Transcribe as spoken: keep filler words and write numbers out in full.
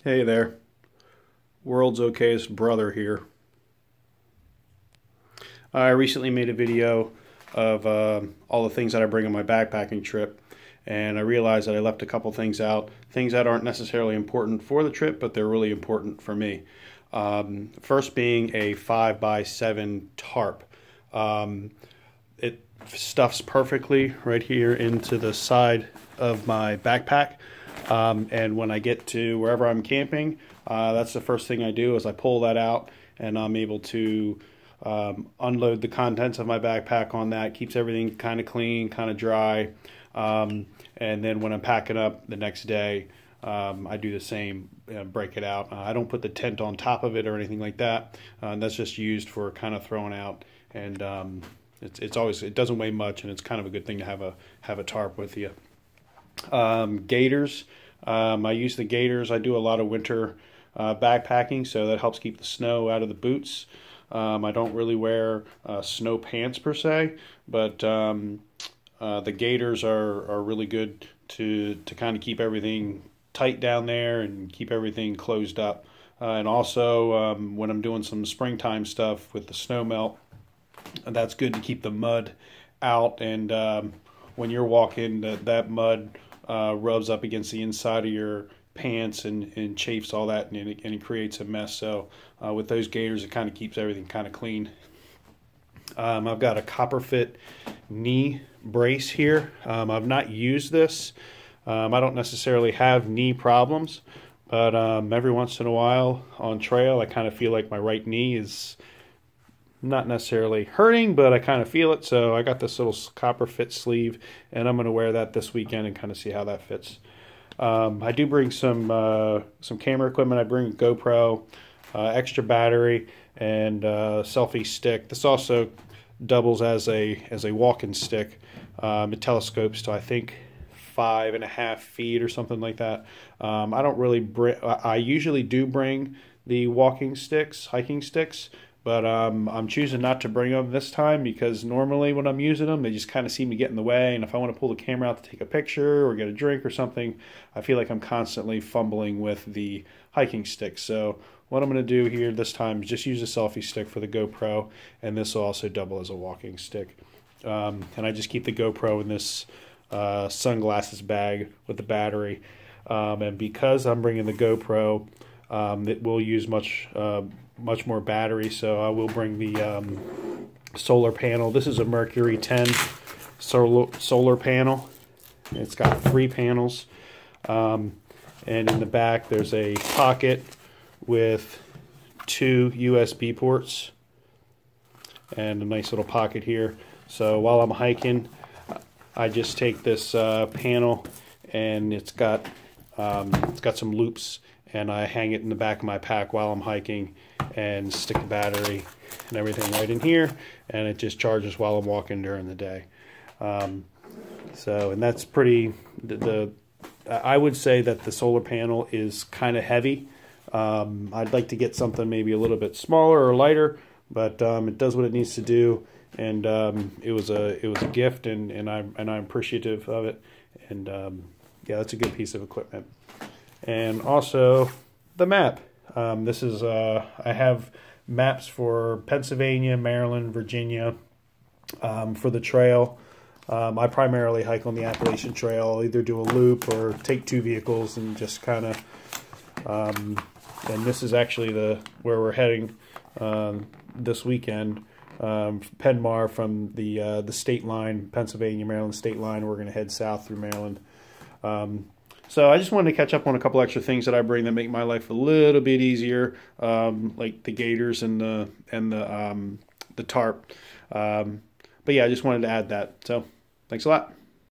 Hey there, world's okayest brother here. I recently made a video of uh, all the things that I bring on my backpacking trip, and I realized that I left a couple things out, things that aren't necessarily important for the trip, but they're really important for me. Um, first being a five by seven tarp. Um, it stuffs perfectly right here into the side of my backpack. Um, and when I get to wherever I'm camping, uh, that's the first thing I do is I pull that out, and I'm able to um, unload the contents of my backpack on that. Keeps everything kind of clean, kind of dry. Um, and then when I'm packing up the next day, um, I do the same, uh, break it out. Uh, I don't put the tent on top of it or anything like that. Uh, that's just used for kind of throwing out, and um, it's it's always it doesn't weigh much, and it's kind of a good thing to have a have a tarp with you. Um, gaiters. Um, I use the gaiters. I do a lot of winter uh, backpacking, so that helps keep the snow out of the boots. Um, I don't really wear uh, snow pants per se, but um, uh, the gaiters are, are really good to, to kind of keep everything tight down there and keep everything closed up. Uh, and also, um, when I'm doing some springtime stuff with the snow melt, that's good to keep the mud out. And um, when you're walking, that, that mud uh, rubs up against the inside of your pants and, and chafes all that, and it, and it creates a mess. So uh, with those gaiters, it kind of keeps everything kind of clean. Um, I've got a Copperfit knee brace here. Um, I've not used this. Um, I don't necessarily have knee problems, but um, every once in a while on trail, I kind of feel like my right knee is not necessarily hurting, but I kind of feel it. So I got this little Copperfit sleeve, and I'm going to wear that this weekend and kind of see how that fits. Um, I do bring some uh, some camera equipment. I bring a GoPro, uh, extra battery, and uh, selfie stick. This also doubles as a as a walking stick. Um, it telescopes to I think five and a half feet or something like that. Um, I don't really bring. I usually do bring the walking sticks, hiking sticks. But um, I'm choosing not to bring them this time because normally when I'm using them, they just kind of seem to get in the way. And if I want to pull the camera out to take a picture or get a drink or something, I feel like I'm constantly fumbling with the hiking stick. So what I'm going to do here this time is just use a selfie stick for the GoPro, and this will also double as a walking stick. Um, and I just keep the GoPro in this uh, sunglasses bag with the battery. Um, and because I'm bringing the GoPro, um, it will use much uh, much more battery, so I will bring the um, solar panel. This is a Mercury ten solar, solar panel. It's got three panels, um, and in the back there's a pocket with two U S B ports and a nice little pocket here. So while I'm hiking, I just take this uh, panel, and it's got um, it's got some loops, and I hang it in the back of my pack while I'm hiking, and stick the battery and everything right in here, and it just charges while I'm walking during the day. Um, so, and that's pretty, the, the I would say that the solar panel is kind of heavy. Um, I'd like to get something maybe a little bit smaller or lighter, but um, it does what it needs to do, and um, it was a it was a gift, and and I'm and I'm appreciative of it, and um, yeah, that's a good piece of equipment. And also the map. Um, this is, uh, I have maps for Pennsylvania, Maryland, Virginia, um, for the trail. Um, I primarily hike on the Appalachian Trail. I'll either do a loop or take two vehicles and just kind of, um, and this is actually the where we're heading um, this weekend. Um, Penmar from the uh, the state line, Pennsylvania, Maryland state line. We're going to head south through Maryland. Um, So I just wanted to catch up on a couple extra things that I bring that make my life a little bit easier, um, like the gaiters and the and the um, the tarp. Um, but yeah, I just wanted to add that. So thanks a lot.